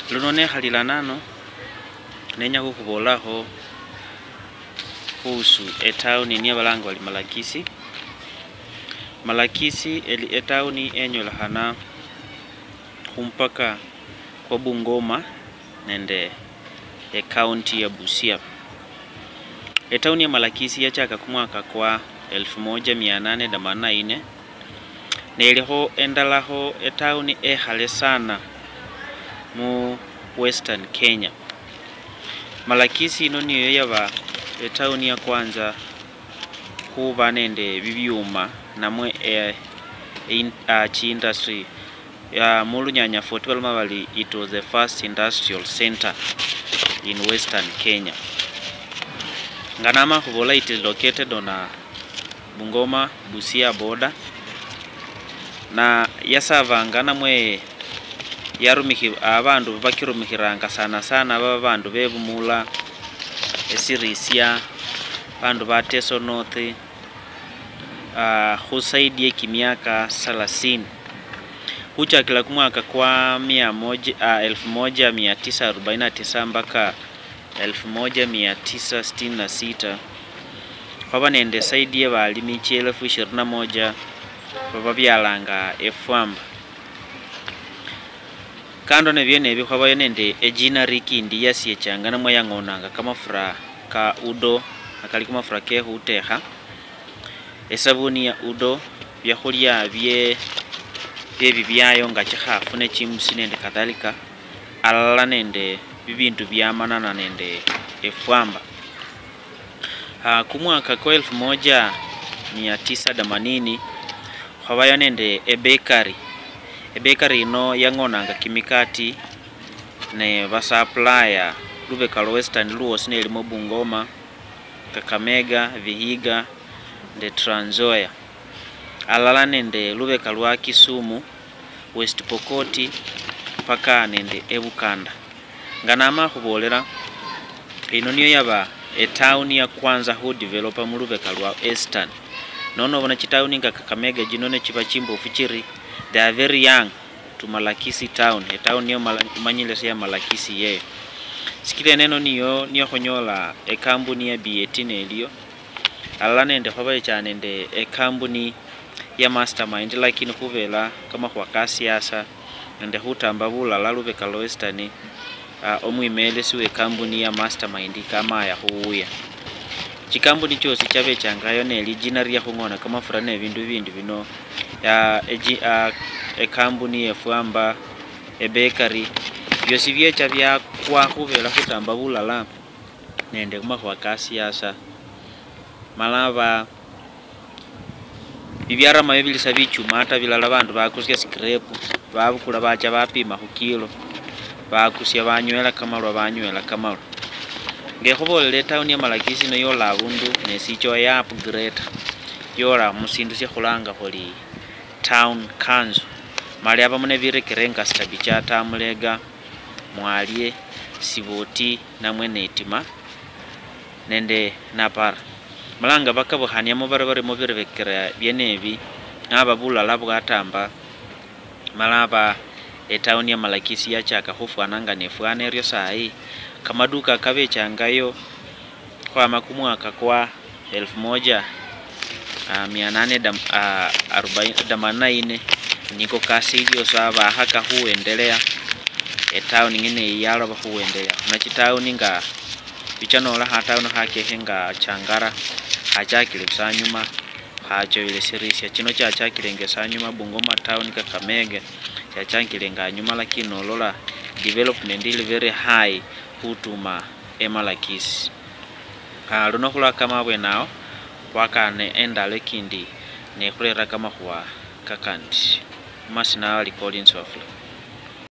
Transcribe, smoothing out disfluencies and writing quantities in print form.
Luno nekhalila nano nenya khukhubolaho khuhusu town niye balanga bali Malakisi. Malakisi eli town enyolekhana khumpaka kwa Bungoma nende county ya Busia. Town ya Malakisi yachaka kumwaka kwa 1884 neliho endalaho town ekhale sana mu Western Kenya. Malakisi ino niyo yaba town ya kwanza khuba nende bibyuma namwe industry ya mulunyanya fort balma bali it was the first industrial center in Western Kenya. Nganama khubola it is located on a Bungoma Busia border na yasavanga namwe abandu bakirumikhiranga sana babandu bebumula esirisia bandu ba Teso North khusaidi ye kimiaka 30 huchakila kumwaka kwa 1949 mpaka 1966 khwaba nende saidi ye balimi 21,000 baba byalanga efwamba. Kando na byenebyo khwabayo nende ejinari kindi yasiechanga namwe yangonanga kamafura ka udo akali kamafura ke khutekha, esabuni ya udo, byakhulya bibyayo nga chikhafu ne chimusi nende kadhalika, alala nende bibindu byamanana nende efwamba. Kumwaka kwa 1980 khwabayo nende bakery. Bakery ino yangonanga kimikati ne basupplier lubeka lwa Western luosi nelimo Bungoma, Kakamega, Vihiga nde Trans Nzoia, alala nende lubeka lwa Kisumu, West Pokot paka nende Ebukanda. Nganama khubolera ino niyo yaba town ya kwanza hu developer mu lubeka lwa Eastern. Nono bona chitown nga Kakamega jino ne chiba chimbofu chiri they are very young to Malakisi town. Town niyo manyile ya Malakisi ye. Sikile neno niyo khonyola kampuni ya BAT neliyo. Alala nende khwabaye cyane nende kampuni ya Mastermind lakini khubela kama khwa kasiasa nende khutamba bulala lubeka lwa Western omwimele siwe kampuni ya Mastermind kama ya khuuya. Chikampuni chosi chabe changayo neli jina lya khungona kamafura ne bindu bindi bino ya kampuni efwamba bakery byosi byecha bya kwa khubela khutamba bulala nende kumakhwa kasiasa malaba bibyarama bibilisa bichuma ata bilala bandu bakusya scrap babukula bacha bapima khu kilo bakusya banywela kamalwa ngekhubolele town ya Malakisi no yola abundu nesicho ya upgrade yola musindu syekhulanga khuli town council mali abamo nebirekerenga stabicha tamulega mwalye Siboti namwe netima nende Napara malanga bakabukhaniamo bare mu birebekera byenebi naba bulala bwatamba malaba town ya Malakisi yachaka khufwananga nefwana eryo sayi kamaduka kabechangayo kwa kumwaka kwa 1840 niko kasi ilio saba haka huendelea town ngine yalo huendelea na chitown nga bichanola hatauna hake nga changara hachakile sanyuma hacho ile series chino chachakile nge sanyuma Bungoma town Kakamega chachakile nga nyuma lakini olola development ile very high hutuma Malakisi. Luno khula kama bwenao wakane endale kindi ne khulera kama khwa kakandi masina ali Collins Wafula.